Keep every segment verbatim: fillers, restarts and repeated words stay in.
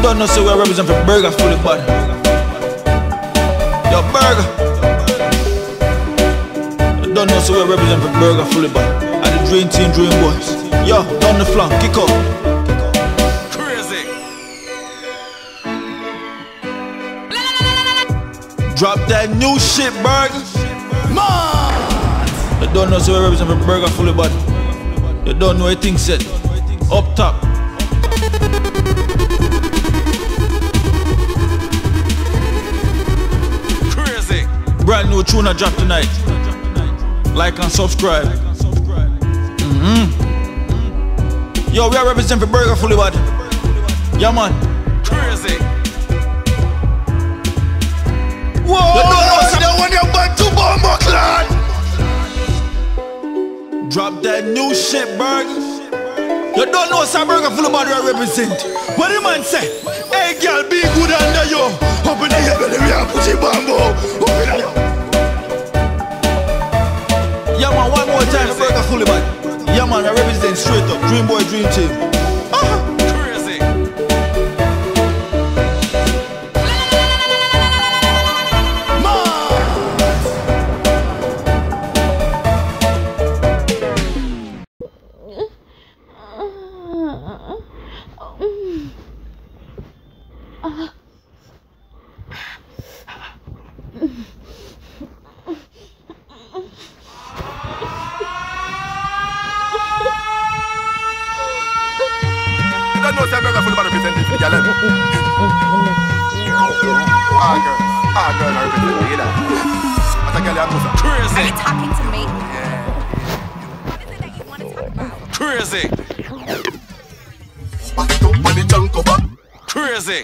don't know, so we represent for Burger fully bad. Yo, Burger. You don't know, so we represent for Burger fully bad. And the Dream Team, Dream Boys. Yo, down the flank, kick up. Crazy. Drop that new shit, Burger. Man. You don't know, so we represent for Burger fully bad. You don't know anything said. Up top. Crazy. Brand new tune I drop tonight. Like and subscribe. Mm-hmm. Yo, we are representing for Burger fully bad. Yeah, man. Crazy. Whoa! You don't know, so that one you're back to Bombo Clan. Drop that new shit, Burger. You don't know, so Burger fully bad we are represent. What the man say? Hey, girl, be good under you. Open the head, baby, we are pushing Bombo. Open the Yeah, man, one more time, the Burger fully bad. Yeah, man, I represent straight up. Dream Boy, Dream Team. Uh-huh. Crazy. I don't know, say Burger fully bad representing for the girl. Ah, girl. Ah, girl, I represent for you, that. That's a girl, you're pussy. Crazy. Are you talking to me? Yeah. What is it that you want to talk about? Crazy. Back it up on the junk cover. Crazy.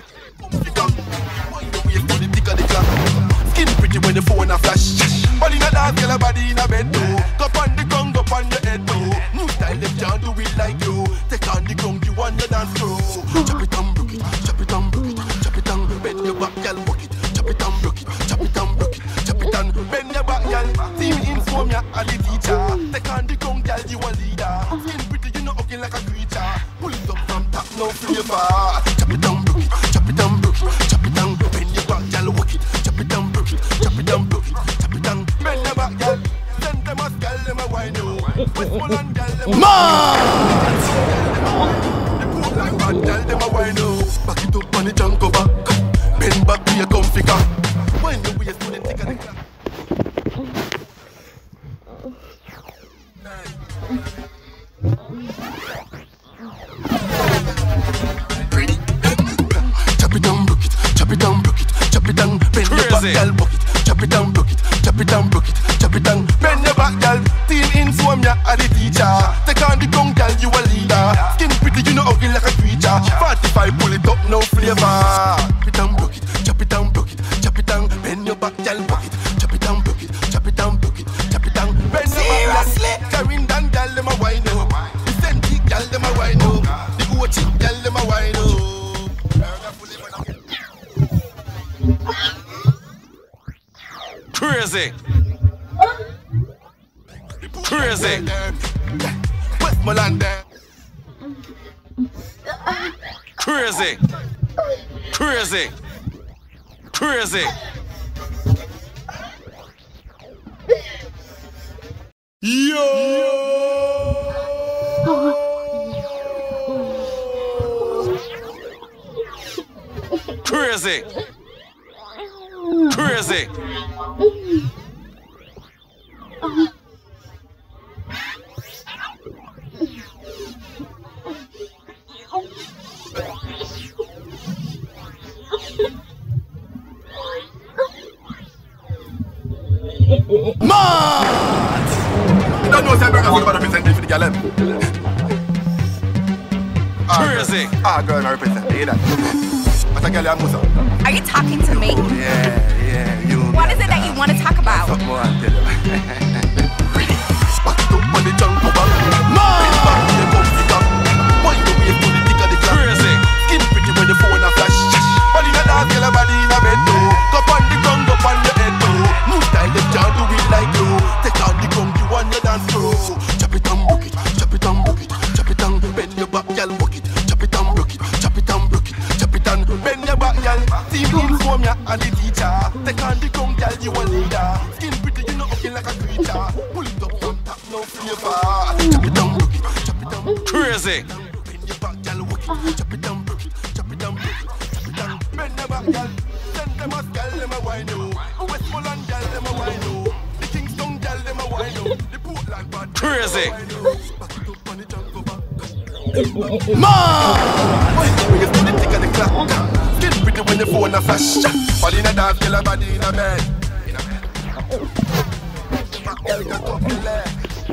Skin pretty when the phone a flash. Body in a dance, girl, a body in a bed too. Cup on the ground, up on your head too. New style, them can't do it like you. Take on the ground, you want your dance through. Chop it and broke it, chop it and broke it, chop it and bend your back, girl, walk it. Chop it and broke it, chop it and broke it, chop it and bend your back, girl. See me in form, ya, a the teacher. Take on the ground, girl, you a leader. Skin pretty, you know, looking like a creature. Pull it up from top, no flavor. Chop it and broke it, chop it and broke it, chop it and bend your back, girl, walk it. Chop it and broke it, chop it and broke it, chop it and bend your back, girl. Send them a girl, them a wine you. Westmoreland girl, them a Man! The poor like bad girl, them a wine you. Back it up on the junk cover. Bend back to your comfy car. Wine your waist to the tick of the clock. Chop it and broke it, chop it and broke it, chop it and bend your back, Crazy. girl, buck it. Chop it and broke it, chop it and broke it, chop it and bend your back, girl. Team in swim, ya are the teacher. Take on the ground, girl, you a leader. Skin pretty, you know ugly like a creature. forty-five, pull it up, no flavor. Chop it and broke it, chop it and broke it, chop it and bend your back, girl, buck it. Chop it and broke it, chop it and broke it, chop it and bend your back, girl. Carrying down, girl, them a wine up. The Fenty, girl, them a wine up. The Gucci, girl, them a wine up. Crazy. Crazy. Westmoreland. Crazy. Crazy. Crazy. Crazy. Crazy. Man! You don't know, say Burger fully bad representing for the girl. Crazy. Ah, girl, I represent for you, that. That's a girl, you're Musa. Are you talking to me? Yeah, yeah, you. What is it that you want to talk about? Something more I'll tell you. Back it up on the junk cover. Man! Back to the comfy car. Why you wave to the tick of the clock? Crazy. Skin pretty when the phone a flash. Body in a dance, girl, a body in a bed too. Cup on the ground, up on your head too. New style, them can't do it like you. Take on the ground, you want your dance through. Chop it and broke it, chop it and broke it, chop it and bend your back, girl, walk it. Chop it and broke it, chop it and broke it, chop it and chop it down, broke it, chop it down. Crazy. Bend your back, girl, walk it, chop it down, broke it, chop it down, broke it, chop it down. Bend your back, girl. Send them a girl, them a wine you. Westmoreland girl, them a wine you. The Kingston girl, them a wine you. The Portland bad. Crazy. Back it up on the jungle back. Man! When you do the tick of the clock, skin pretty when the phone a flash. Body in a dance, girl a body in a bed. In a bed. Back girl can talk your leg.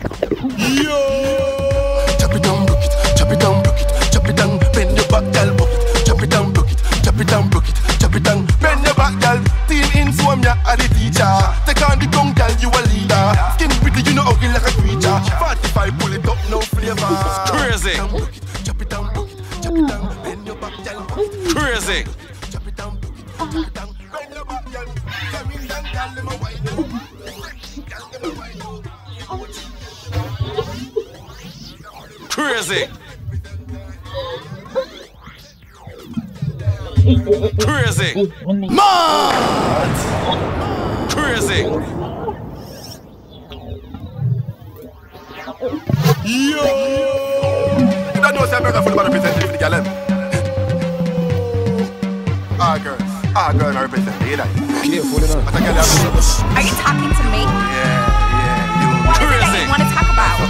Yo! Chop it down, broke it. Chop it down, broke it. Chop it down, bend your back, girl, broke it. Chop it down, broke it. Chop it down, broke it. Chop it down, bend your back, girl. Team in swam ya are the teacher. Take on the gun, girl, you a leader. Skin pretty, you know ugly like a creature. forty-five, pull it up, no flavor. Crazy. Chop it down, broke it. Chop it down, bend your back, girl. Crazy. Chop it down, broke it. Chop it down, bend your back, girl. Come in down, girl, let me wine you. Girl, let me wine you. Crazy. Crazy. Mad! Crazy. Yo! You don't know say I'm for the representative for the girl. Ah, girls. Ah, girl, I represent you. Careful, you know. Are you talking to me? Yeah, yeah. You. What is it that you want to talk about?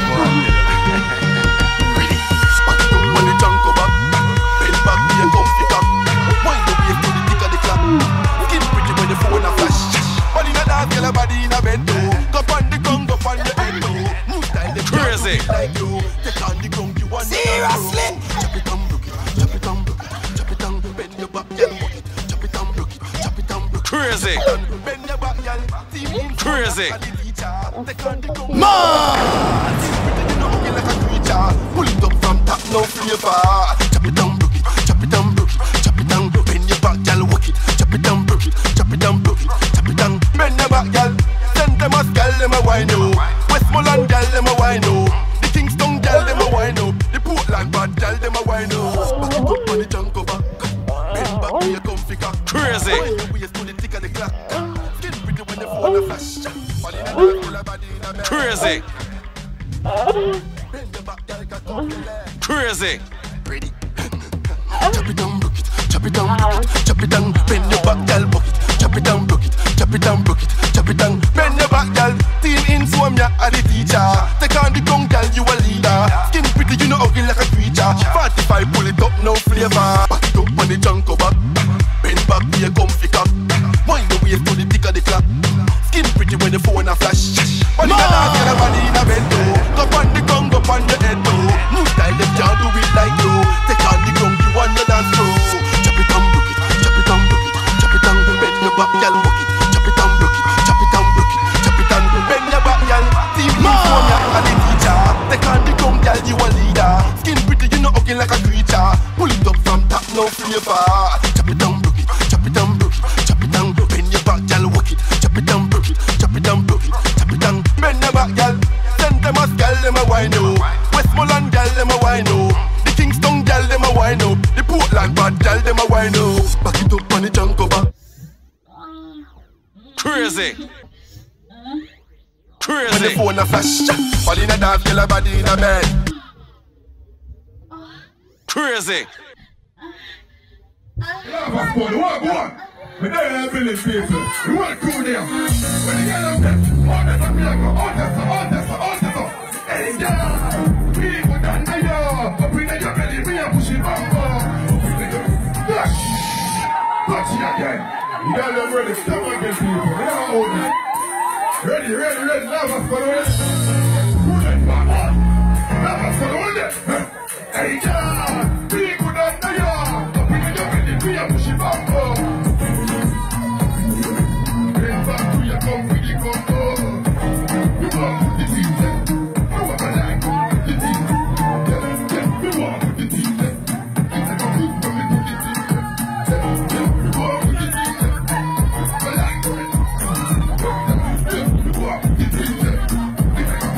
Back it up on the jungle back. Bend back, be a comfy cock. Wind the wave to the tick of the clock. Skin pretty when the phone a flash. Body in a dance, girl, a body in a bed too. Go on the ground, go on your head too. New style, they Crazy. like you. Take on the ground, you want seriously. Chop it down, broke it. Chop it down, broke it. Chop it down, bend your back, girl, walk it. Chop it down, broke it. Chop it down, broke it. Crazy. Bend your back, girl. Team in Crazy. Take on the ground. Man! You know looking like a creature. Pull it up from top, no flavor. Chop it down, broke it. Chop it down, broke it. Chop it down, bend your back, girl, walk it. Chop it down, broke it. Chop it down, broke it. Chop it down, bend your back, girl. Send them a girl, them a wine you. Westmoreland girl, them a wine you. The Kingston girl, them a wine you. The Portland bad girl, them a wine you. Back it up on the jungle back. Bend back to your comfy cock. Crazy. Wind your waist to the tick of the clock. Skin pretty when the phone a flash. Body in a dance, girl, a body in a bed. Crazy. Bend your back, girl, can talk your leg. Crazy. Ready. Chop it down, broke it. Chop it down, broke it. Chop it down, bend your back, girl, broke it. Chop it down, broke it. Chop it down, broke it. Chop it down, bend your back, girl. Team in swam ya are the teacher. Take on the ground, girl, you a leader. Skin pretty, you know ugly like a creature. forty-five, pull it up, no flavor. Back it up on the jungle back. Bend back, be a comfy cock. Wind the wave to the tick of the clock. Skin pretty when the phone a flash. Body in a dance, girl, a body in a bed too. Go on the ground, go on your head too. New style, them can't do it like you. Take on the ground, you want your dance too. Chop it down, broke it. Chop it down, broke it. Chop it down, bend your back, girl, walk it. Chop it down, broke it. Chop it down, broke it. Chop it down, bend your back, girl. Team in phone, ya are the teacher. Take on the ground, girl, you a leader. Skin pretty, you know ugly like a creature. Pull it up from top, no flavor. Chop it down, broke it. Chop it down, broke it. Chop it down, bend your back, girl, walk it. Chop it down, broke it. Chop it down, broke it. Chop it down, bend your back, girl. Send them a girl, them a wine you. Westmoreland girl, them a wine you. The Kingston girl, them a wine you. The Portland bad girl, them a wine you. Back it up on the jungle back. Crazy. When the Crazy. phone a flash, body in a dance, girl, a body in a bed. Crazy. Lava squad, what, what? We don't believe people. We want to cool them. When you get them there, all that's a miracle, all that's a, all that's a, all that's a. Hey, yeah. People that know you. Up in your belly, we are pushing up. Touch. Touch it again. You got them ready. Step again, people. We are holding. Ready, ready, ready. Lava squad, ready. Cool them back on. Lava squad, hold it. Hey, yeah. People that know you. Up in your belly, we are pushing up. Come with the congo. You want the team, I want to like the team. You want the team, it's a good for me to the team. You want the team, I like it. You want the team, it's a good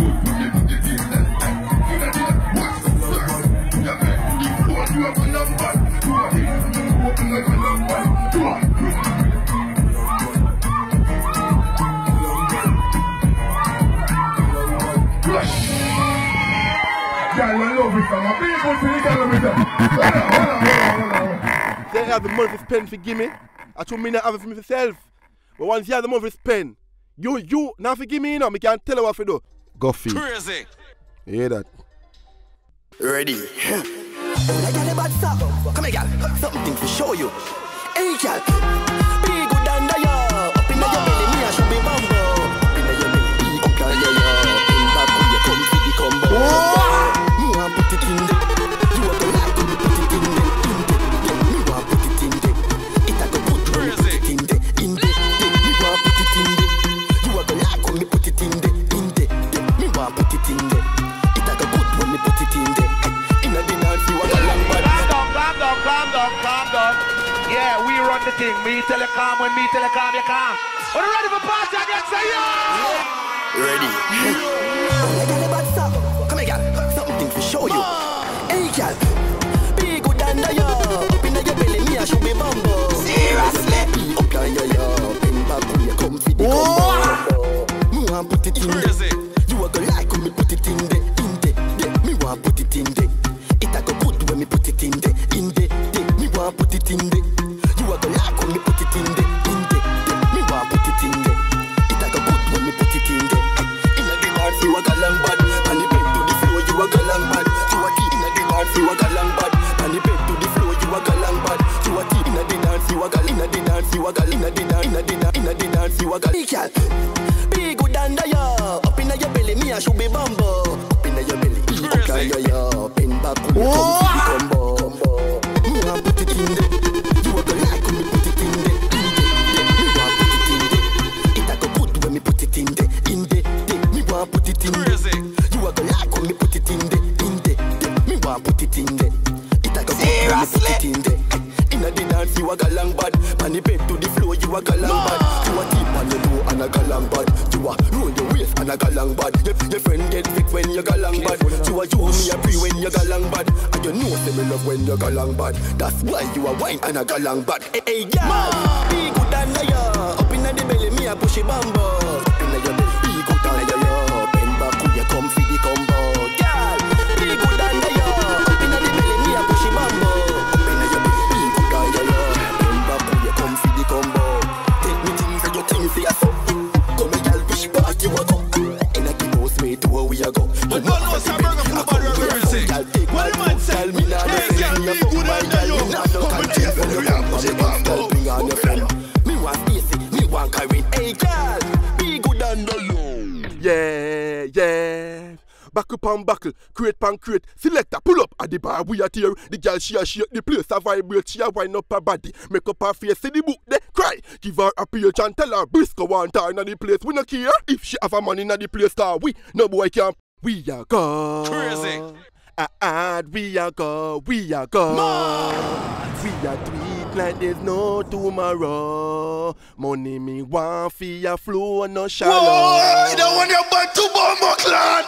Girl, you love it, man. People see the girl with them. Hold on, hold on, hold on, hold on. They have the money to spend for gimme. I told me not have it for myself. But once you have the money to spend, you, you, now forgive me, you know, I can't tell you what to do. Go feed. Crazy. You hear that? Ready. I got a bad stop. Come here, girl. Something to show you. Hey, girl. Be good under you. Up in your belly, me I should be bumbo. Up in your belly, up in your belly. In back when you come to the combo. Me want put it in there. You want to like when you put it in there. In there. Me want put it in there. It a go good when you put it in there. In there. Me want put it in there. You want to like when you put it in there. In there. Me want put it in there. It a go good when you put it in there. Calm down, calm down, calm down. Yeah, we run the thing. Me tell you calm, when me tell you calm, you calm. Are you ready for party again? Say yeah! Ready. I got a bad stop. Come here, girl. Something to show you. Hey, girl. Be good under you. Up in your belly, me I should be bumbo. Seriously? Up in your yo. In back when you come for the combo. Me want put it in there. You are gonna like when me put it in there. In there. Me want put it in there. It a go good when me put it in there. In there. Me want put it in there. You are gonna like when me put it in there. In there. Me want put it in there. It a go good when me put it in there. In a demand you a galang bad. And the bed to the floor you a galang bad. You a keep in a demand you a galang bad. And the bed to the floor you a galang bad. You a keep in a demand you a gal. In a demand you a gal. In a demand in a demand in a demand you a gal. Be good under you. Up in your belly me I should be bumbo. Up in your belly. Up in your yo. Pin back when you come to the combo. Me want put it in there. You a go like when me put it in there. In there. Me want put it in there. It a go good when me put it in there. In there. Me want put it in there. You a go like when me put it in there. In there. Me want put it in there. It a go good when me put it in there. In a dance you a galang bad. Man the bed to the floor you a galang bad. You a keep on the door and a galang bad. You a roll your waist and a galang bad. Your, your friend get sick when you galang bad. You a you me a pre when you galang bad. And you know say me love when you galang bad. That's why you a wine and a galang bad. Hey, hey, yeah. Be good under you. Up in the belly me a push it bambo. Up in your belly. Be good under you. Bend back when you come for the combo. Girl, be good under you. Up in the belly me a push it bambo. Up in your belly. Be good under you. Bend back when you come for the combo. Take me things and your things for yourself. Come and girl, which part you a go? In a give us way to where we a go. But don't know some burger from the body of Crazy. What the man say? Tell me now, Crazy and be good under you. Come and take from you and push it bambo. Me want Stacy, me want Karen. Hey girl, be good under you. Yeah, yeah. Back up and buckle, crate pan crate. Selector, pull up at the bar we are here. The girl she a shake the place, a vibrate, she a wind up her body. Make up her face, see the book there, cry. Give her a page and tell her Briscoe want her in the place. We no care if she have a man in the place, star. We no boy can. We are go. Crazy. Ah, ah, we are go, we are go. We are tweet like there's no tomorrow. Money me want for your flow no shallow. Whoa, you don't want your butt to bomb, clan.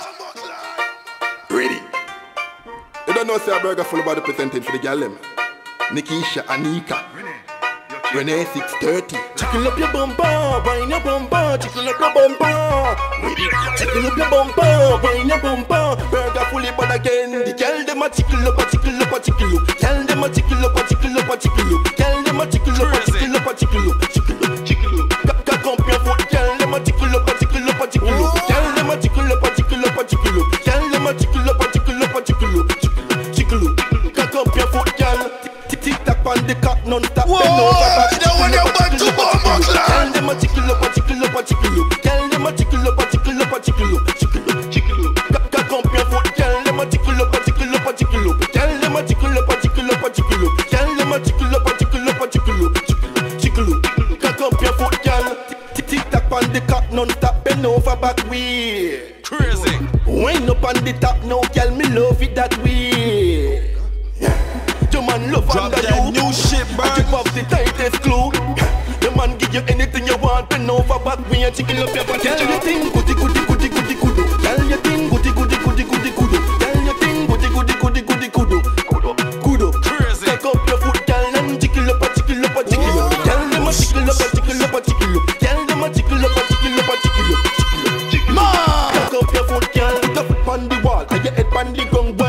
Ready. You don't know say a burger full about the percentage for the gal them. Nikisha, Anika, Renee six thirty. Chicken up your bumper, wine your bumper, chicken up your bumper. Chicken up your bumper, wine your bumper. Burger fully but again. The gal them a chicken up a chicken up a chicken up. Gal them a chicken up a chicken up a chicken up. Gal them a chicken up a chicken up a chicken up. Chicken up, chicken up. Cock up your foot, gal them a chicken up a chicken up a chicken up. Gal them a chicken up a chicken up a chicken up. Gal them a chicken up a chicken up a chicken up. Chicken up, cock up your foot, gal. Tick tack on the cock non-stop. Whoa, you don't want your butt to bomb, clan. Gal them a chicken up a chicken up a chicken up. Gal them a chicken up a chicken up a chicken up. Chicken up, chicken up. Cock up your foot, gal them a chicken up a chicken up a chicken up. Gal them a chicken up a chicken up a chicken up. Gal them a chicken up a chicken up a chicken up. Chicken up, cock up your foot, gal. Tick tack on the cock non-stop. Bend over back way. Crazy. Wind up on the top now, gal. Me love it that way. Your man love Drop under that you. new shit, I bird. give up the tightest clue. The man give you anything you want. Bend over back when you chicken up your body. Tell you think goody goody goody goody goody. Tell you think goody goody goody goody goody. Tell you think goody goody goody goody goody. Goody. Crazy. Take up your foot, gal, and chicken up a chicken up a chicken up. Tell them a chicken up a chicken up a chicken up. Tell them a chicken up a chicken up a chicken up. Chicken up. Take up your foot, gal. Put your foot on the wall and your head on the ground.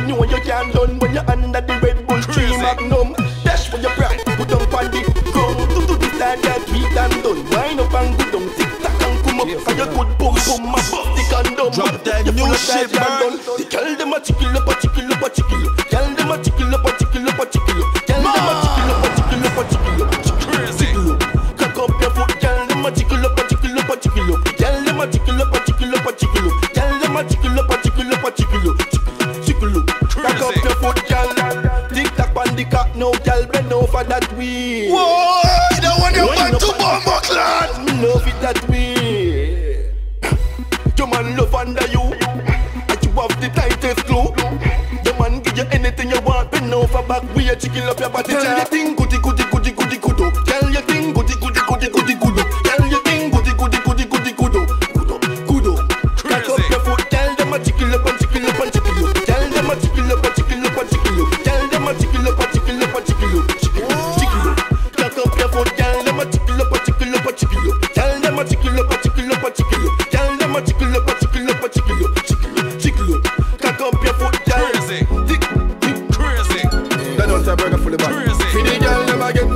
know you can done when you're under the Red Bull tree Magnum. Dash for your pride, put on on the ground. To do this like that, beat and done. Wind up and go down, tick tack and come up. So you could boom boom, my buff the condom. Drop that new shit, man. The girl them a tickle up, a tickle up, a tickle up. Girl them a tickle up, a tickle up, a tickle up. Girl them a tickle up, a tickle up, a tickle up. Crazy. Cock up your foot, girl them a tickle up, a tickle up, a tickle up. Girl them a tickle up, a tickle up, a tickle up. Girl them a tickle up, a tickle up, a tickle up. Tickle up. Cock up your foot, girl. Tick tock on the cock, no girl bend over that way. Whoa, you don't want your man to bomb clan. Me love it that way. Your man love under you, and you have the tightest glue. Your man give you anything you want, bend over back, we a chicken up your body. Tell you thing goody goody goody goody goodo. Tell you thing goody goody goody goody goodo. Tell you thing goody goody goody goody goodo. Goodo goodo. Cock up your foot, tell them a chicken up and chicken up and chicken up. Tell them a chicken up and chicken up and chicken up. Tell them a chicken up and chicken up and chicken up. Chicken up. Cock up your foot, tell them a chicken up and chicken up and chicken up. Tell them a chicken up and chicken up and chicken up. Tell them a chicken up and chicken up and chicken up. Chicken up. Cock up your foot, tell Crazy. Crazy. that don't have burger full of back. Crazy. For the girl them again.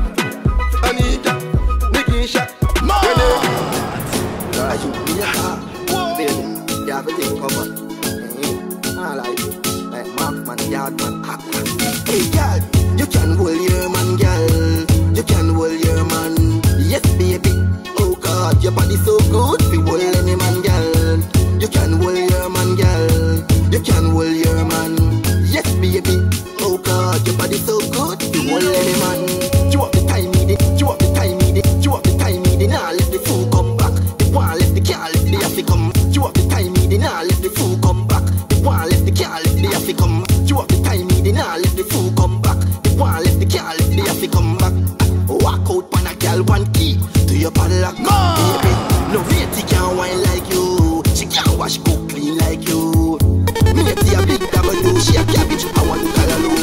Anika, Nikisha, Mama. I should be a car. Baby, you have a thing covered. I like it. Like Markman, Yardman. Hey girl, you can hold your man, girl. You can hold your man. Yes, baby. Oh God, your body so good. We hold any man, girl. You can hold your man, girl. You can hold your man. Yes, baby. Oh God, your body so good. You hold any man. You have the time, me You have the time, me You have the time, me Now let the fool come back. The one left the car, let the have to come. You have the time, me Now let the fool come back. The one left the car, let the have to come. You have the time, me Now let the fool come back. The one left the car, let the have to come back. Walk out, pan a girl, one key to your padlock, baby. No matey can wine like you. She can't wash, cook clean like you. Matey a big double do, she a cabbage, I want to call her low.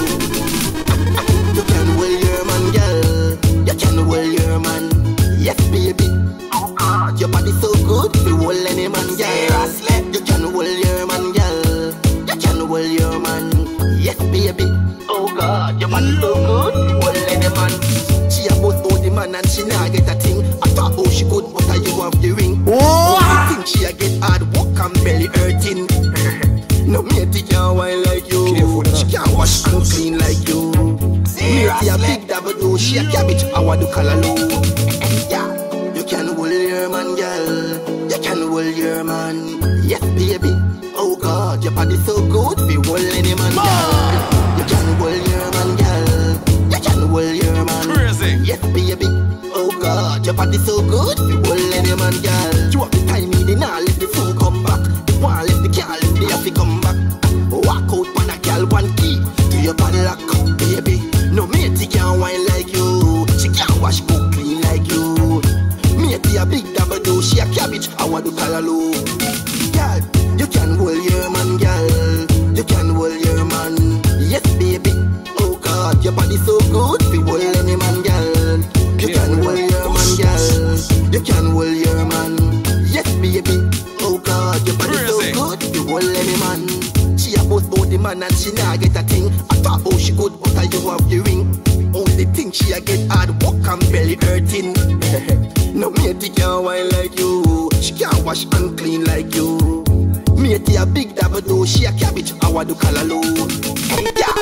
You can hold your man, girl. You can hold your man. Yes, baby. Oh God, your body so good, you hold any man, girl. You can hold your man, girl. You can hold your man. Yes, baby. Oh God, your body so good, you hold any man. She a both old the man and she nah get a thing. I thought oh she could, but I you have the ring. Oh, I think she a get hard work and belly hurting. No matey can't wine like you. She can't wash and clean like you. Matey a big double do, she a cabbage, I want to call her low. Yeah, you can hold your man, girl. You can hold your man. Yes, baby. Oh God, your body so good, be hold any man, girl. You can hold your man, girl. You can hold your man. Crazy. Yes, baby. Oh God, your body so good, be hold any man, girl. You have the time, me now let the fool come back. The one let the girl, let the have to come back. Walk out, pan a girl, one key to your body lock, baby. No matey can wine like you. She can't wash, cook clean like you. Matey a big double do, she a cabbage, I want to call her low. Girl, you can hold your man, girl. You can hold your man. Yes, baby. Oh God, your body so good, we hold any man, girl. You can hold your man, girl. You can hold your man. Yes, baby. Oh God, your body so good, we hold any man. She a both about the man and she nah get a thing. I thought oh she good, but I you have the ring. Only thing she a get hard work and belly hurting. No matey can't wine like you. She can't wash and clean like you. Matey a big double do, she a cabbage, I want to call her low. Hey, yeah.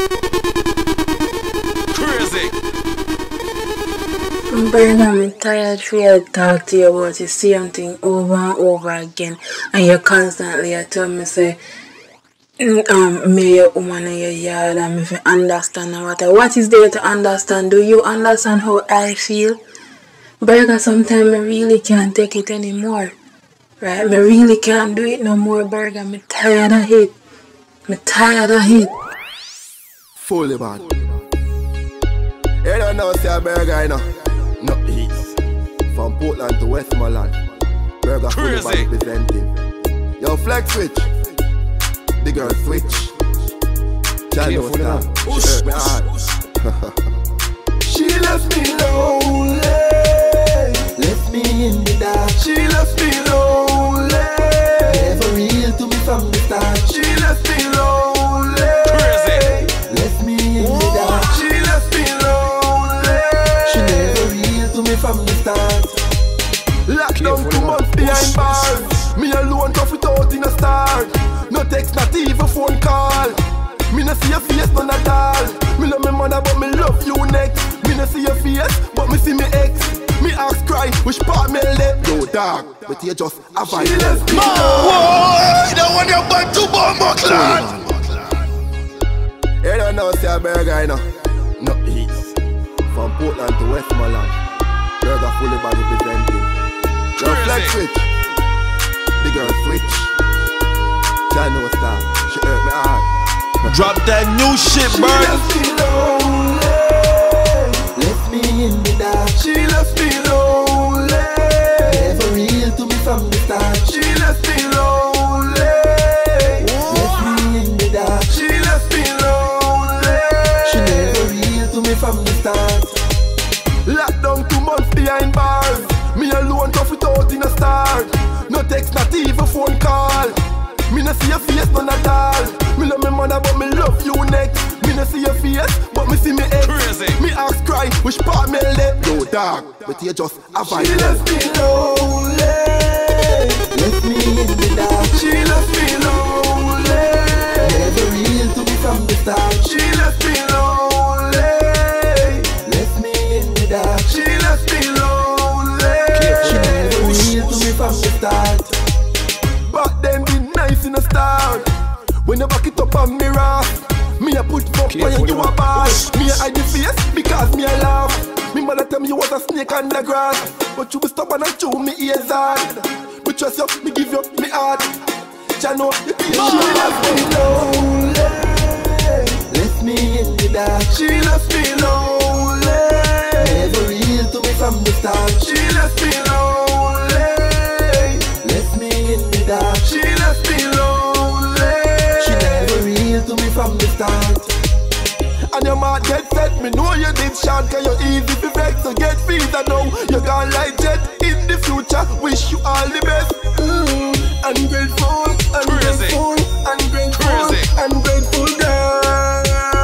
Crazy. Berg, I'm tired for you to talk to you about the same thing over and over again. And you constantly tell me say, um, me your woman in your yard and if you understand what I, what is there to understand? Do you understand how I feel? Berg, sometimes I really can't take it anymore. Right? I really can't do it no more, Berg. I'm tired of it. I'm tired of it. Fully bad. You don't know, say a burger, you know. No east. From Portland to Westmoreland. Burger fully bad representing. Yo, Flex Switch. The girl switch. Channel star. She hurt me hard. She left me lonely. Left me in the dark. She left me lonely. Never real to me from the start. She left me lonely. start. Lockdown two months behind bars. Me alone tough it out in a start. No text, not even phone call. Me no see your face, none at all. Me love me mother, but me love you next. Me no see your face, but me see me ex. Me ask cry, which part me let? Yo, dog, but you just have a let's be Whoa, you don't want your butt to bomb, clan. You don't know, say a burger, you know. No east. From Portland to Westmoreland. Burger fully body presenting. Yo, flex switch. The girl switch. Channel star. She hurt me hard. Drop that new shit, She bird. left me lonely. Left me in the dark. She left me lonely. Never real to me from the start. She left me lonely. Left me in the dark. She left me lonely. She never real to me from the start. Lockdown two months behind bars. Me alone tough it out in a start. No text, not even phone call. Me no see your face, none at all. Me love me mother, but me love you next. Me no see your face, but me see me ex. Crazy. Me ask cry, which part me let? Yo, dog, but you just have a She left me lonely. Left me in the dark. She left me lonely. Never real to me from the start. She left me lonely. Left me in the dark. She left me lonely. She never real to me from the start. Back then be nice in the start. When you back it up on me rough. Me a put fuck when you do a bad. Me a hide the face because me a laugh. Me mother tell me you was a snake on the grass. But you be stubborn and chew me ears hard. Me trust you, me give you me heart. Chano, you feel she left me lonely. Left me in the dark. She left me lonely. Never real to me from the start. She left me lonely. Left me in the dark. She left me lonely. She never real to me from the start. And your mouth get set, me know you did shot. Cause you easy to vex, so get fees. I know you gone like jet in the future. Wish you all the best. mm. Ungrateful, ungrateful, ungrateful, ungrateful girl.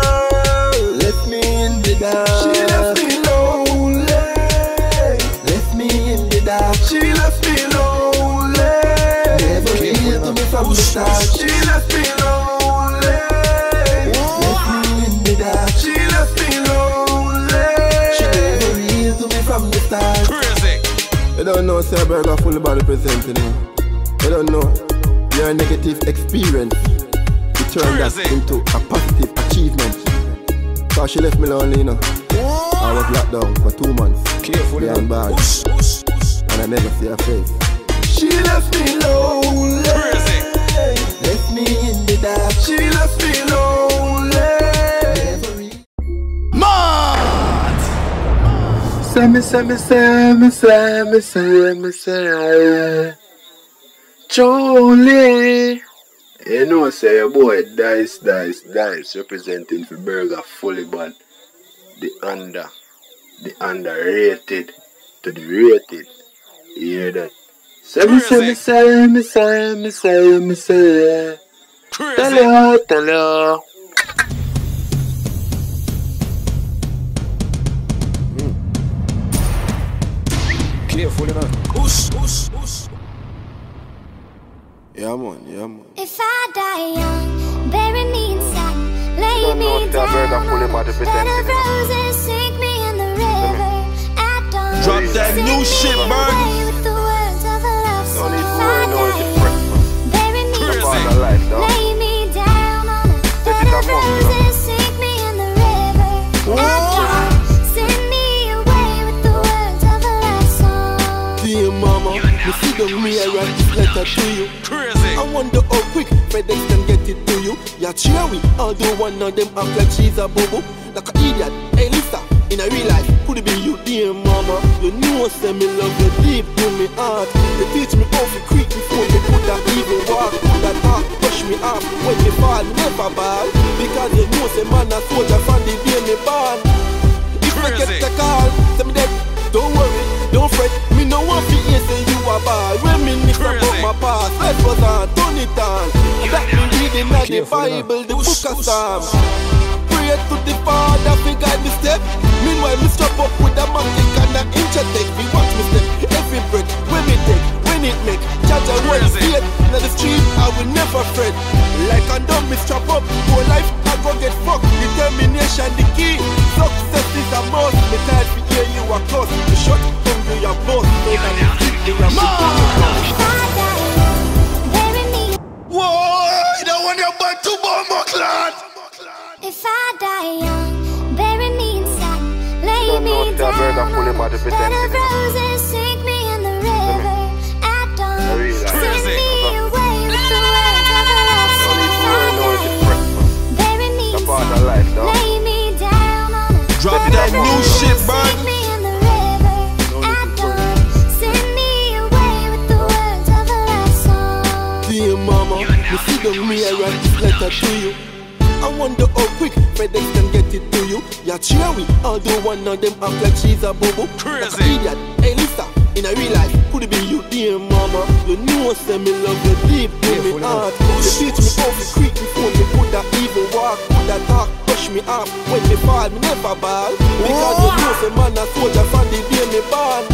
Left me in the dark. She left me lonely. Left me in the dark. She left me lonely. Never real to me from the start. She left me lonely. Left me in the dark. She left me lonely. She never real to me from the start. Crazy. You don't know, say a burger full body presenting you. You don't know, your negative experience. You turn that Crazy. into a positive achievement. Cause she left me lonely, you know. I was locked down for two months. Careful, behind bars. And I never see her face. She left me lonely. Crazy. Left me in the dark. She left me lonely. Mad! Say me, say me, say me, say me, say me, say Julie. You know, say your boy Dice, Dice, Dice representing for Burger Fully Bad. The under, the underrated to the rated. You hear that? Say me, say me, say me, say me, say me, say Tell you, tell you. Careful, you know. Push, push, push. Yeah, man, yeah, man. If I die young, bury me inside, lay me down fully body on bed of roses, sink me in the river at dawn. Drop that Send new me shit, away man. with the words of a love No song. need to If I worry, no, it's die a prep, man. young, bury me Part of inside, life, dog. lay me down on a Take bed it of up, man. roses, sink me in the river at dawn. Send me away with the words of a love song. Dear mama, you see the me I write this letter to you. Crazy. I wonder how quick FedEx can get it to you. Yeah, cherry, although one of them act like she's a boo-boo. Like an idiot, hey Lisa, in a real life, could it be you, dear mama? You know, say me love you deep to me heart. They teach me how to creep before they could have even walk. That heart push me off when me fall, never ball. Because you know, say man a soldier from the day me born. If I get the call, say me dead, don't worry, don't fret. Me no want to hear say you a ball. When me mix up my past, life was on, turn it on. And that me reading at the Bible, the book of Psalms. Pray Pray to the Father fi guide me step. Meanwhile me strap up with a matic and a inch a take. Me watch me step every breath when me take, when it make. Judge I want to see it in the street, I will never fret. Like I done me strap up, whole life I go get fucked. Determination the key, success is a must. Me tired to hear you a cuss. You shut down to your boss. No man is thinking I'm whoa, you don't want your butt to bomb, clan. If I die young, bury me inside, lay me down on a bed of roses, sink me in the river at dawn, send me away with the words of a love song. Bury me inside, lay me down on a drop that new shit, bud. sink me in the river at dawn, send me away with the words of a love song. Dear mama, you see the me I write this letter to you. I wonder how quick FedEx can get it to you. Yeah, cherry, although one of them act like she's a boo-boo. Crazy. Like idiot, hey Lisa, in a real life, could it be you, dear mama? You know say me love you deep in me heart. You teach me how to creep before you coulda even walk, coulda talk, push me up. When me fall, me never ball. Because you know say man a soldier from the day me born.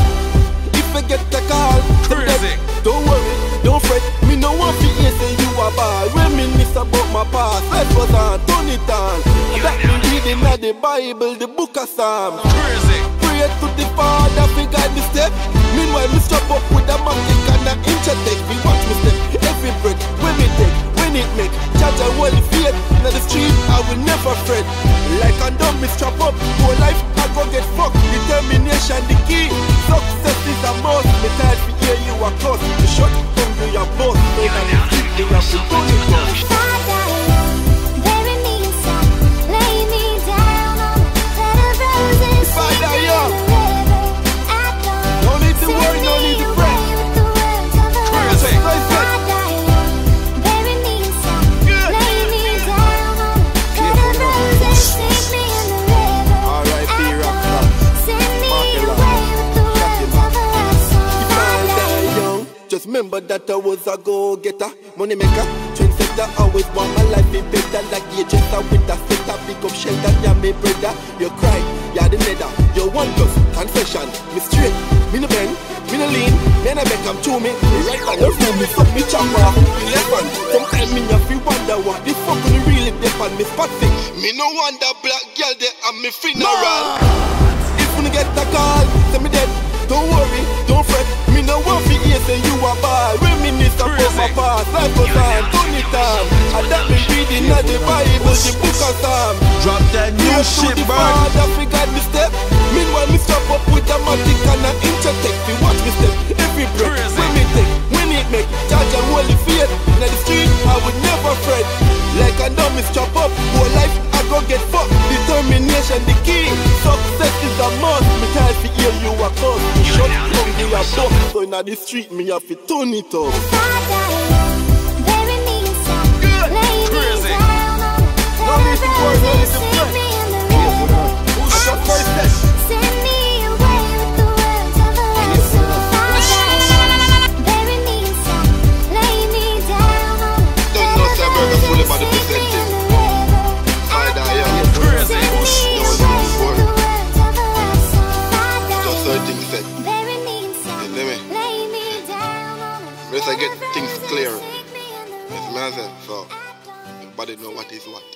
If I get the call, Crazy. don't worry, don't fret. Me no want to hear say you a ball. Reminisce about my past. Life was on, turn it on. That me reading at the Bible, the book of Psalms. Crazy. Pray to the Father fi guide me step. Meanwhile me strap up with a matic and a inch a take. Me watch me step every breath when me take, when it make. Judge I hold the faith in the street, I will never fret. Like I done me strap up, whole life I go get fucked. Determination the key, success is a must. Me tired to hear you a cuss. You shut down to your boss. No man is thinking you have to turn it off. If I die young, bury me inside, lay me down on a bed of roses, If I sink die me in young, the river at dawn, no need to send worry, no me need to away fret. with the words of a love Crazy. song. If I die young, bury me inside, lay me down on a bed of roses, sink me in the river R I P at rock dawn, send me away with the words of a love song. If I die young, just remember that I was a go-getter, money maker, trendsetter. Always want my life be better, like a dresser with a setter. Pick up shelter, yeah, me brother. You cry, yeah, the nether. You want us, confession. Me straight, me no bend, me no lean. Me no back, I'm to me. Right on the phone, me fuck me chopper off the left hand. Sometimes me have to wonder what the fuck you really depend. Me spot thing. Me no wonder black girl there at me funeral. If you get the call, say me dead. Don't worry, don't fret. Me no want to hear say you a ball. Reminisce about my past. Life goes on, turn it on. And that me reading at the Bible, the book of Psalms. Drop that new Pray to shit, the bud. Father fi guide me step. Meanwhile me strap up with a matic and a inch a take. Me watch me step every breath Crazy. when me take, when it make. Judge and holy faith in the street, I would never fret. Like I know me strap up, whole life I go get fucked. Determination the key, success is a must. Me tired to hear you a cuss. Me shut down to your boss. So inna the street me have to turn it up. If I die young, bury me inside, lay me Crazy. down on No a need bed to of worry, no need roses, to sink fret. me in the river That's the at first dawn, step. send me away with the words of a love song. If I die young, bury me inside, lay me down on a Don't bed know of say burger full roses, about the sink me percentage. in the river I at die young. dawn, Crazy. send me No, away no, with the words of a love song. If I Just die certain things said. young, bury me inside, You know me? lay me down on a Let's bed get of things roses, clear. sink me in the Yes, river man, sir. So, at dawn. everybody know what is what.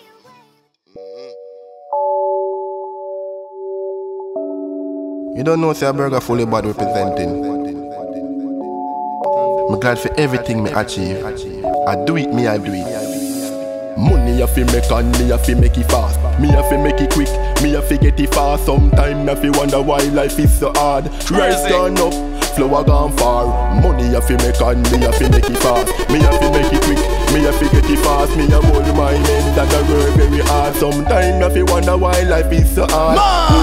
You don't know, say a burger fully bad representing. I'm glad for everything me achieve. I do it, me I do it. Money you fi make and me you fi make it fast. Me you fi make it quick, me you fi get it fast. Sometime you fi wonder why life is so hard. Rice gone up, flour gone far. Money you fi make and me you fi make it fast. Me you fi make it quick, me you fi get it fast. Me you hold my end that I work very hard. Sometime you fi wonder why life is so hard.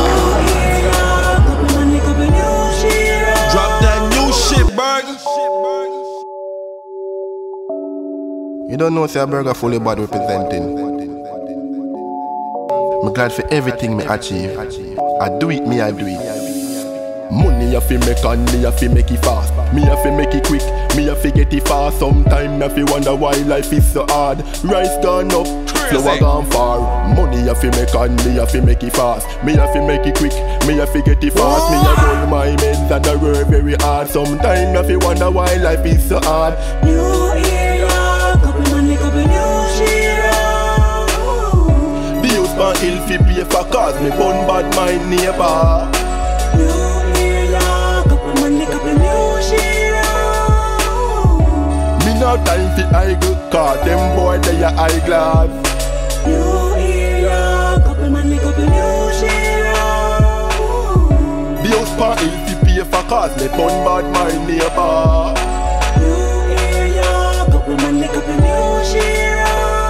Drop that new shit, burger. You don't know, say a burger fully bad representing. I'm glad for everything me achieve. I do it, me I do it. Money I fi make and me I fi make it fast. Me I fi make it quick, me I fi get it fast. Sometime I fi wonder why life is so hard. Rice gone up, flour gone far. Money I fi make and me I fi make it fast. Me I fi make it quick, me I fi get it fast. Me I roll my meds and I work very hard. Sometime I fi wonder why life is so hard. New era, couple money, couple new shira. The youth man ill fi pay for cause me bun bad my neighbor. No time for idle car, them boy they are eyeglass. New era, couple money, couple new shira. The house pan ill fi pay for cause, me bun bad my neighbor. New era, couple money, couple new shira.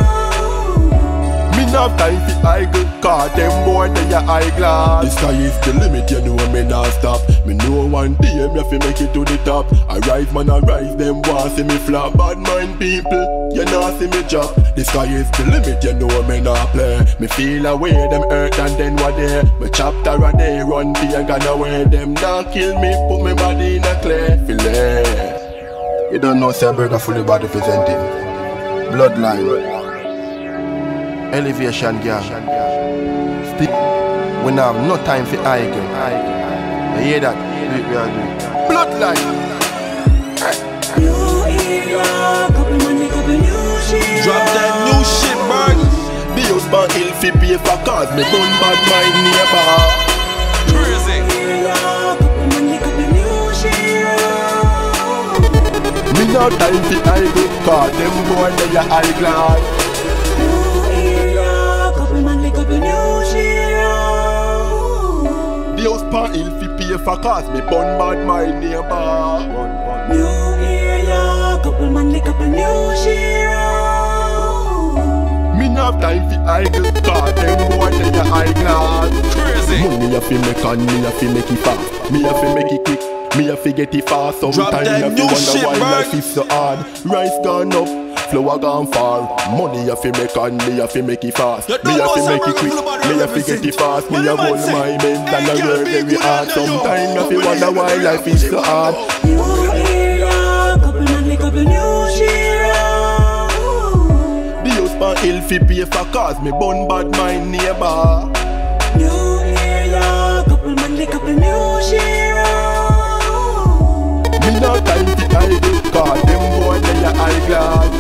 Me no time for idle car, them boy they are eyeglass. The sky is the limit, you know me not stop. Me know one day me have to make it to the top. I rise man, I rise, them want see me flop. Bad mind people, you not see me drop. The sky is the limit, you know me not play. Me feel away, them hurt and then what they. Me chapter a day, run pain gone away. Them not kill me, put me body in a clay fillet. You don't know say burger fully body presenting Bloodline Elevation gang. Still, we now have no time for argue. You hear that? We, we are doing Bloodline. New era, couple money, couple new shit. Drop that new shit, burgers. The house man ill fi pay for cause me done bad my neighbor. Crazy. New era, couple money, couple new shit. Me no time for argue cause them boy they are eyeglass. The house pan ill fi pay for cause me bun bad my neighbor. New era, couple money, couple new shira. Me no have time fi idle cause them boy they are eyeglass. Crazy. Money I fi make and me I fi make it fast. Me I fi make it quick, me I fi get it fast. Sometimes I fi wonder why life is so hard. Rice gone up, flour gone far. Money I fi make and me I fi make it fast. Me I fi make it quick, me I fi get it fast. Me I hold my meds and I work very hard. Sometimes I fi wonder why life is so hard. New era, couple money, couple new shira. The house man ill fi pay for cause me bun bad my neighbor. New era, couple money, couple new shira. Me no time fi idle cause them boy they are eyeglass.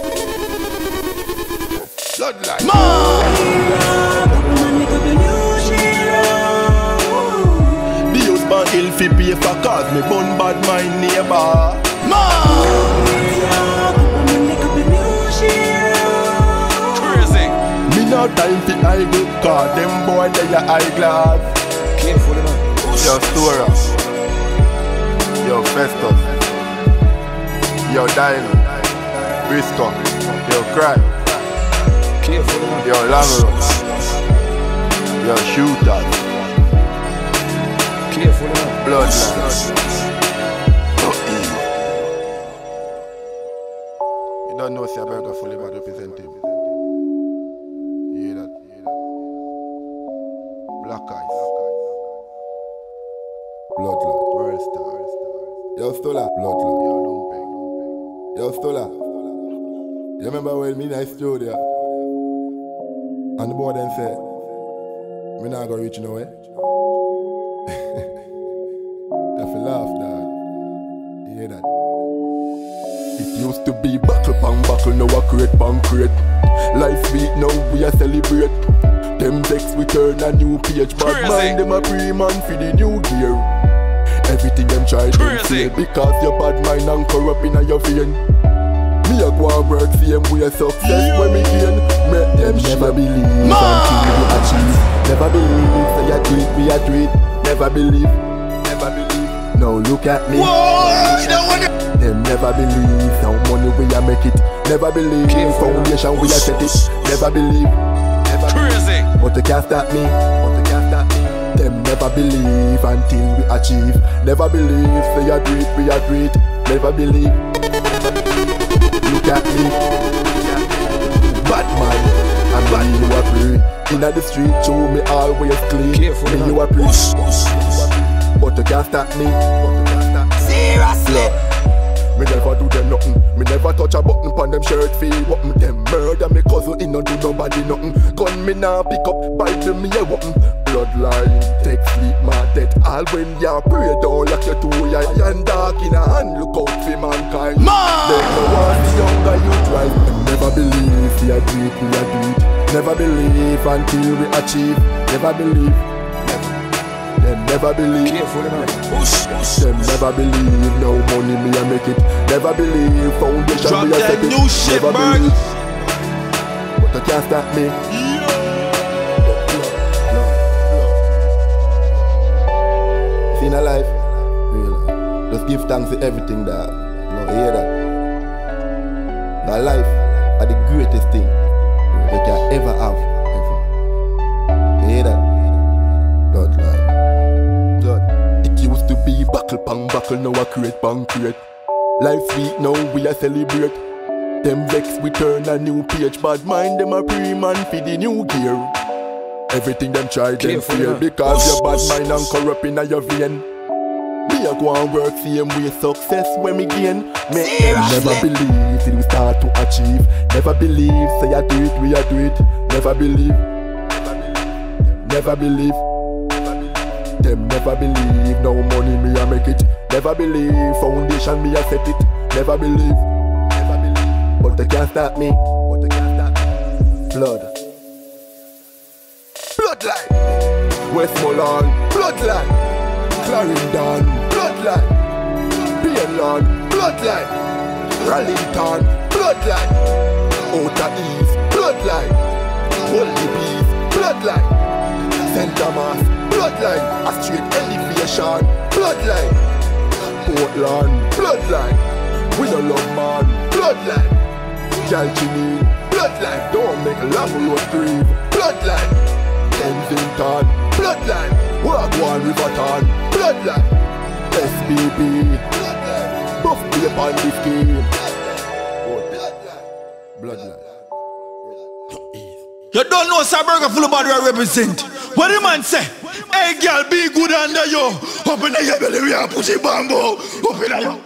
Bloodline. New era, couple money, couple new shira. The house man ill fi pay for cause me bun bad my neighbor. New era, couple money, couple new shira. Crazy. Me no time fi idle cause them boy they are eyeglass. Careful enough. Yo Stora, yo Festus, yo Dino, Briscoe, yo Crack, Careful enough. yo Lamarus, yo Shooter, Careful enough. Bloodline. You don't know say a burger fully bad representative. You hear that? You hear that? Black Eyes. Bloodline. World Star. Yo Stola. Bloodline. Yo Lumping. Yo Stola. You remember when me in the studio and the boy then said, me not gonna reach nowhere. If you laugh, dog. You hear that? It used to be buckle pang buckle, now a crate pang crate. Life sweet, now we a celebrate. Them text we turn a new page, but mind them a pre-man for the new gear. Everything them try them fail because your bad mind and corrupt in your vein. Me a go and work same way success when me gain. Make them never believe until we achieve. Never believe, say a do it, we a do it. Never believe, never believe. Now look at me. Them never believe how money we a make it. Never believe foundation we a set it. Never believe, never Crazy. But they can't stop me, but they can't stop me. Them never believe until we achieve. Never believe, say a do it, we a do it. Never believe, never believe. Look at me, bad man, and me you a pray. Inna the street, show me always clean. Careful, me you a pray. but you can't stop me. But you can't stop me. Seriously. Me never do them nothing. Me never touch a button pon them shirt feel what me them murder me cousin in no do nobody nothing. Gun me now pick up Bible me a whoopin'. Bloodline take sleep my death. All when ya pray down like your two ya and dark in a hand look out for mankind. Man! They no want the younger you try. Never believe we a do it, we a do it. Never believe until we achieve. Never believe. Them never believe. Careful enough. Push, push. Them never believe. No money me a make it. Never believe. Foundation Drop me a that set it. new shit, Never Berg. believe. But you can't stop me. See in a life, real. Just give thanks to everything that. You know, hear that. Now life are the greatest thing you can ever have. Ever. You hear that? God, like, God. It used to be buckle pang buckle, now I create pang create. Life sweet, now we are celebrate. Them vex, we turn a new page. Bad mind, them a pre-man for the new gear. Everything them try, them Careful, fail. yeah. Because your bad mind and corrupt in your vein. Me a go and work same way success when me gain. Make them never believe till we start to achieve. Never believe, say I do it, we a do it. Never believe. Never believe. Them never believe. No money me a make it. Never believe. Foundation me a set it. Never believe. Never believe. But they can't stop me. But they can't stop me. Blood. Bloodline. Westmoreland. Bloodline. Clarendon. Bloodline. Pearland. Bloodline. Rallington. Bloodline. Outer East. Bloodline. Holy Bees. Bloodline. Saint Thomas. Bloodline. A straight elevation. Bloodline. Portland. Bloodline. We no love man. Bloodline. Jalchini. Bloodline. Don't make love road grieve. Bloodline. Kensington. Bloodline. Wagwan Riverton. Bloodline. S B B. Bloodline. Buff be upon the scheme. Bloodline. You don't know Saburger full of body I represent. What the man say? Hey girl, be good under you. Open your belly, we are pushing bamboo. Open your.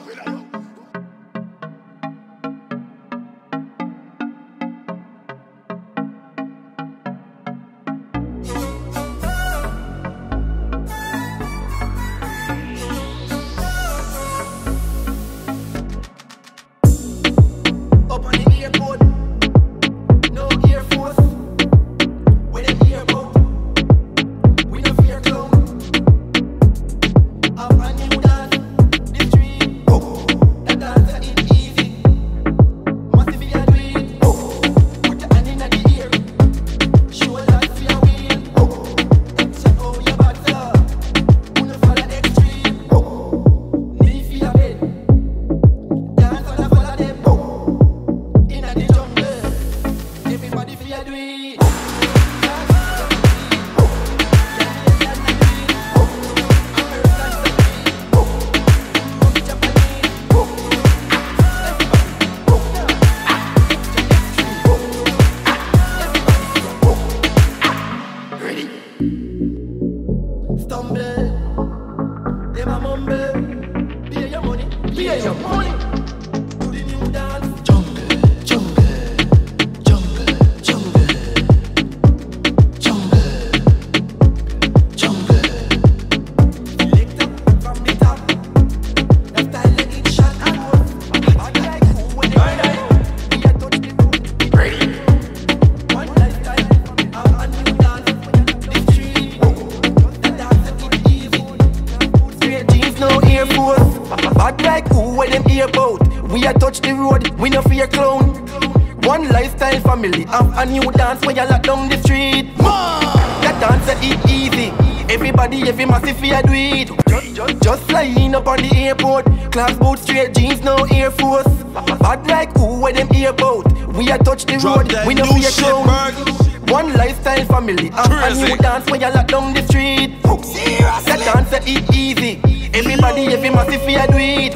A new dance when you lock down the street. That dance it easy. Everybody, every massive fear do it. Just, just, just flying up on the airport. Class boot, straight jeans, no Air Force. Bad like who where them airport. We a touch the road, we no fear clown. One lifestyle family. A new dance when you lock down the street. That dance it easy. Everybody, every massive fear do it.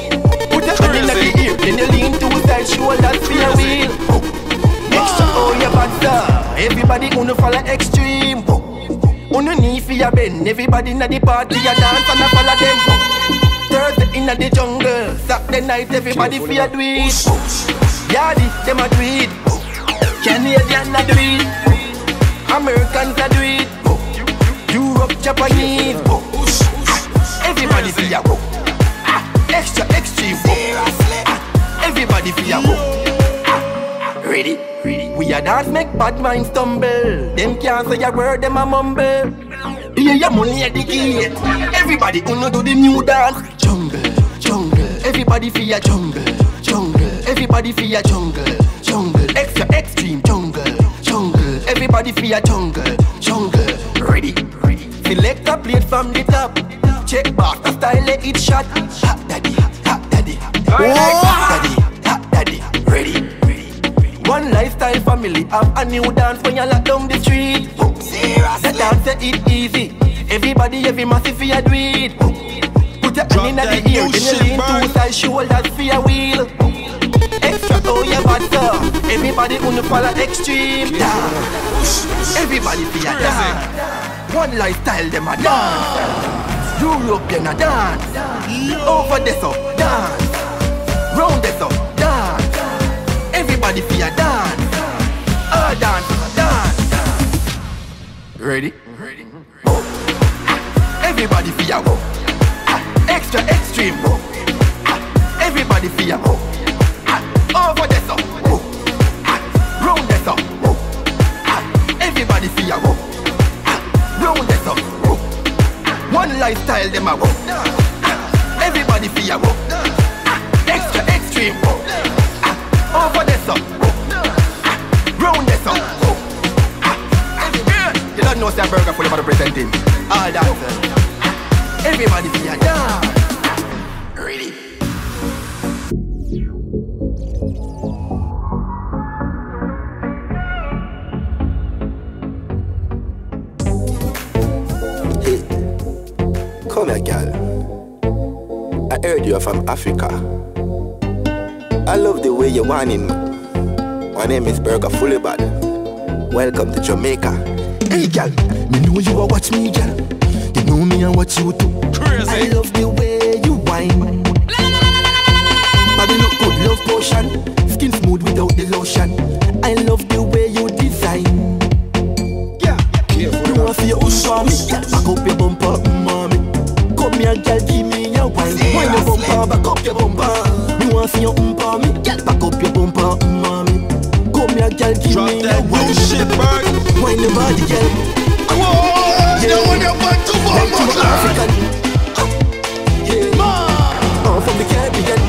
Put your hand in the ear, then you lean to the side, shoulders for your wheel. Extra, oh, yeah, bad sir. Everybody gonna follow extreme. Uno knee for your bend. Everybody in the party a dance and a follow them. Thursday in the jungle. Saturday night everybody for your do it. Yardy, them a do it. Canadian a do it. Americans a do it. Europe, Japanese. Everybody for your extra extreme. Everybody for your ready? We a dance make bad minds stumble. Them can't say a word, them a mumble. Yeah, your money at the gate. Everybody who know do the new dance. Jungle, jungle. Everybody for your jungle, jungle. Everybody for your jungle, jungle. Extra extreme jungle, jungle. Everybody for your jungle, jungle. Ready, ready. Select a plate from the top. Check back the style, let it shot. Hot daddy, hot daddy. Hot daddy, hot daddy. Ready. One lifestyle family have a new dance when you lock down the street. The dance say it easy. Everybody, every massive for your do it. Put your hand in the ear, then you lean two side shoulders for your wheel. Extra oh your bad stuff. Everybody on the follow extreme dance. Everybody for your dance. One lifestyle them a dance. European a dance. Over there so dance. Round there so dance. Everybody for your dance. Oh, dance, dance, dance. Ready? Ready? Oh. Everybody for your oh. Extra extreme oh. Everybody for your oh. Over there so oh. Round there so oh. Everybody for your oh. Round there so oh. One lifestyle them a oh. Everybody for your oh. Extra extreme oh. Over there so round there so you don't know say a burger full of representing all dancers. Everybody be a dance. Ready? Hey, come here girl. I heard you are from Africa. I love the way you're whining. My name is Burger Fully Bad. Welcome to Jamaica. Hey, girl, me know you a watch me, girl. You know me and watch you too. Crazy. I love the way you whine. Body look good, love potion. Skin smooth without the lotion. I love the way you design. Yeah, you want to see your own for me? Back up your bumper, mommy. Come here, girl, give me your wine. Wine your bumper, back up your bumper. You want to see your own for me? Girl, back up your bumper, mommy. Come here, girl, give Drop me that your wine. shit, bird. Wine your body, girl. Whoa, you want your butt to Like you are African. Yeah. Oh, from the Caribbean.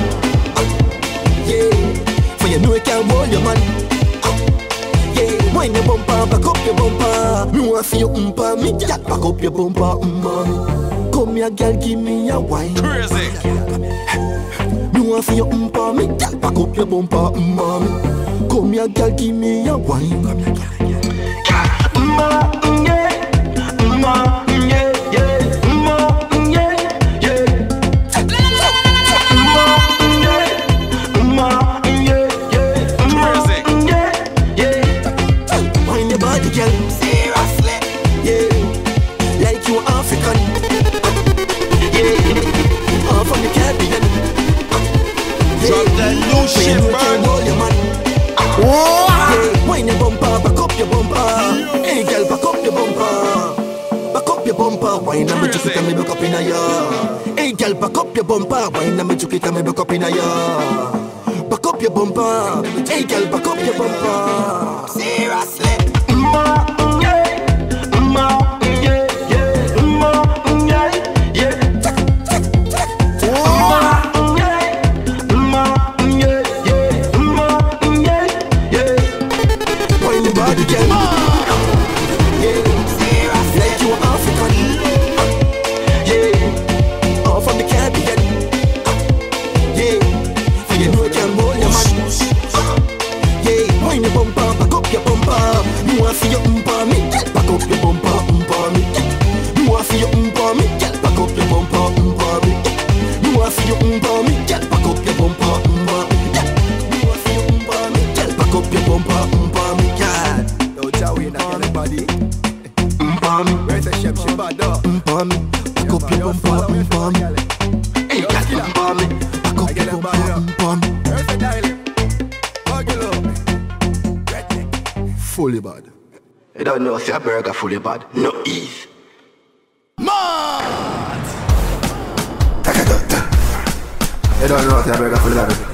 Yeah. For you know you can't hold your man. Yeah. Wine your bumper, back up your bumper. Me want see you umpa me. Yeah. Back up your bumper, umma. Come here, girl, give me a wine. Crazy. Me want see you umpa me. Yeah. Back up your bumper, umma. Come here, girl, give me a wine. Come here, girl, yeah. Umma, yeah. Umma, yeah, yeah. Umma, yeah, yeah. Umma, yeah. Umma, yeah, yeah. Umma, yeah, yeah. Wine your body, girl. Seriously. Yeah. Like you African. Yeah. I'm from the Caribbean. Drop that new shit, bird. Yeah. Wine your bumper, back up your bumper. Hey girl, back up your bumper. Back up your bumper. Wine and me took it and me back up in a ya. Hey girl, back up your bumper. Wine and me took it and me back up in a ya. Back up your bumper. Hey girl, back up your bumper. Seriously. Mma, yeah. Mma, yeah, yeah. Mma, yeah, yeah. Mma, yeah. Mma, yeah, yeah. Mma, yeah, yeah. Wine your body, girl. See you umpa me, get back up your bumper, umpa me. You want see you umpa me, get back up your bumper, umpa me. You want see you umpa me, get back up your bumper, umpa me. You want see you umpa me, get back up your bumper, umpa me. Yo, Joey, not everybody. Umpa me. fully bad. You don't know, say a burger fully bad. No ease. Mad! You don't know, say a burger fully bad.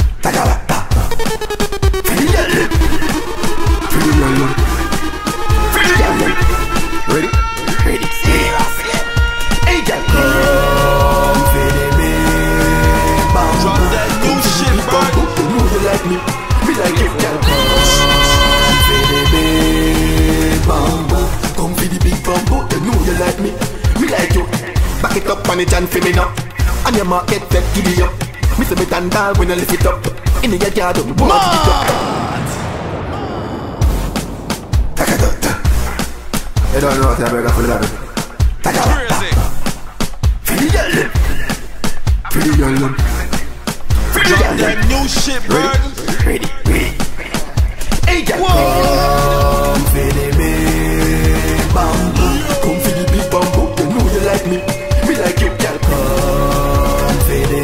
Ready? Ready? Seriously? Hey, girl, come for the big bamboo. Drop that new shit, bro. You know you like me, me like you, girl. Come for the big bamboo. Come for the big bamboo. You know you like me, me like you. Back it up on it and feel me now. And your market set, give it up. Me say me tan down when I lift it up. In the yard, don't want to get up. You don't know what I'm burger full of it. Crazy. Feel the yellow. Feel the yellow. Drop that new shit, bro. Ready, ready. Hey, girl. Come for the big bamboo. Come for the big bamboo. You know you like me. Me like you, girl. Come for the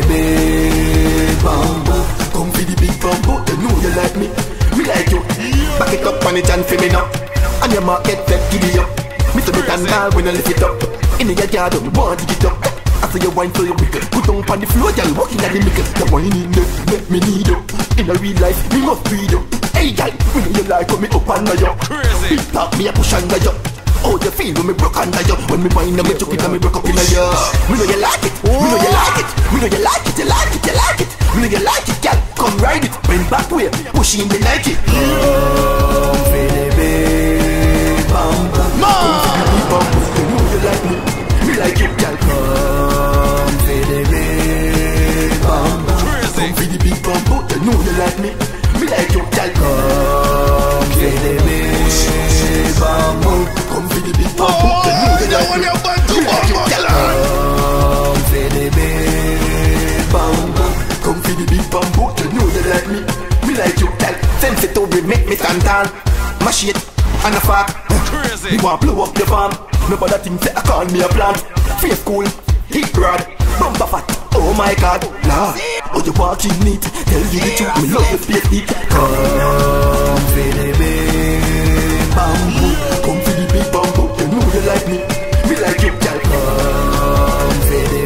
big bamboo. Come for the big bamboo. You know you like me. Me like you. Back it up on it and feel me now. And your market set, give it up. Me say me tan down when I lift it up. In the yard, don't want to get up. I say you wine so you wiggle. Put on on the floor, girl, walking at the mickle. The wine in there, make me need up. In a real life, me must breathe up. Hey, girl, when you like, come me up under you. Big talk, me a push under you. Oh, you feel when me broke under you. When me wine, me took it and me broke up in a you. Me know you like it, me know you like it. Me know you like it, you like it, you like it. Me know you like it, girl, come ride it. Bend back way, push in the Nike. Come for the big bamboo. Come for the big bamboo. You know you like me, me like you, girl. Come for the big bamboo. Come for the big bamboo. You know you like me, me like you, girl. Come for the big bamboo. Come for the big bamboo. You know you like me, me like you, girl. Come for the big bamboo. Come for the big bamboo. You know you like me, me like you, girl. Sense it over, make me stand tall. Mash it and a fuck. Crazy. You want blow up the farm. Nobody think say I call me a plant. Face cool, hit rod, bumper fat. Oh my God, nah. Oh you walking neat. Tell you the truth, me love the space heat. Come for the big bamboo. Come for the big bamboo. You know you like me, me like you, girl. Come for the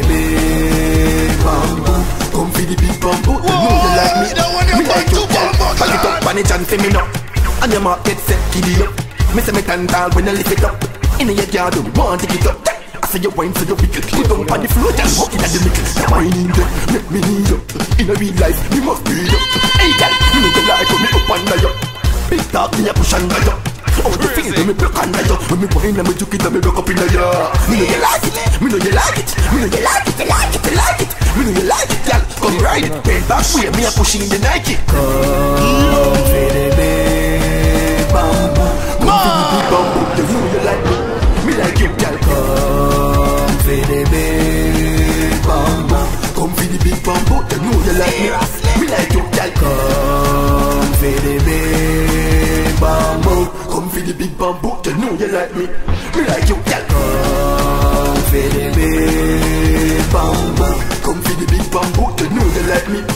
big bamboo. Come for the big bamboo. You know you like me, me like you, girl. Back it up on it and say me now. And your market set, kill it up. Me say me tan tall when I lift it up. In the yard, don't want to get up. I say you wine so you wiggle. Put on on the floor, just walking at the mickle. The wine in there, make me need up. In a real life, me must breathe up. Hey girl, you know the like when me up under you. Big talk, me a push under you. Oh, the things when me broke under you. When me wine and me juke it and me broke up in the you. Me know you like it, me know you like it. Me know you like it, you like it, you like it. Me know you like it, girl. Come ride it, bend back way, me a pushing the Nike. Come for the big bamboo. Come for the big bamboo. You know you like me, me like you, girl. Come for the big bamboo. Come for the big bamboo. You know you like me, me like you, girl. Come for the big bamboo. Come for the big bamboo. You know you like me, me like you, girl. Come for the big bamboo. Come for the big bamboo. You know you like me.